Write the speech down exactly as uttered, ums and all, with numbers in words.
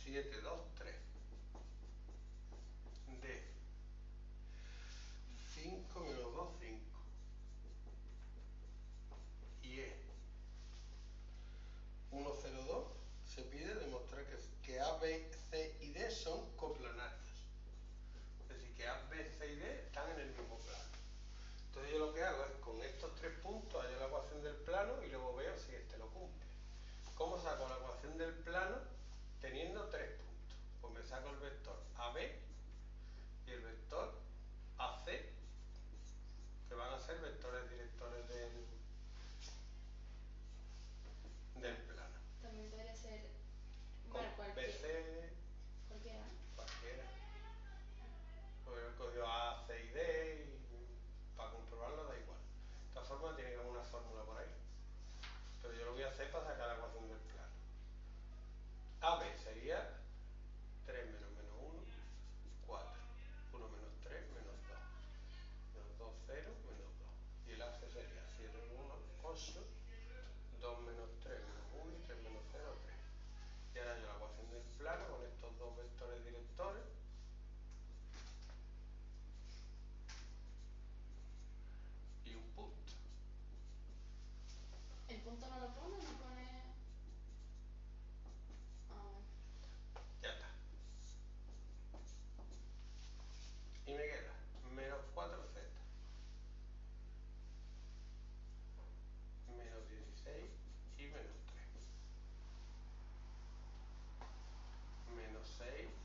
siete, dos, tres. De cinco menos dos, cinco. Y E uno, cero, dos se pide demostrar que, que A, B, C y D son coplanarios. Es decir, que A, B, C y D están en el mismo plano. Entonces yo lo que hago es con estos tres puntos hallo la ecuación del plano y luego veo si este lo cumple. ¿Cómo saco la ecuación del plano teniendo tres puntos? Pues me saco el vector A B y el vector A C, que van a ser vectores directores del, del plano. También podría ser, Con bueno, cualquier, B C, cualquiera. cualquiera. Pues he cogido A, C y D y para comprobarlo da igual. De todas formas tiene que haber una fórmula por ahí. Pero yo lo voy a hacer para sacar la ecuación del plano. A B sería tres menos menos uno, cuatro. uno menos tres, menos dos. Menos dos, cero, menos dos. Y el A C sería siete, uno, ocho. dos menos tres, menos uno y tres menos cero, tres. Y ahora yo la ecuación del plano con estos dos vectores directores. Y un punto. ¿El punto no lo pone? ¿No pone...? Ah, Ya está. Y me queda menos cuatro z, menos dieciséis y menos tres. Menos seis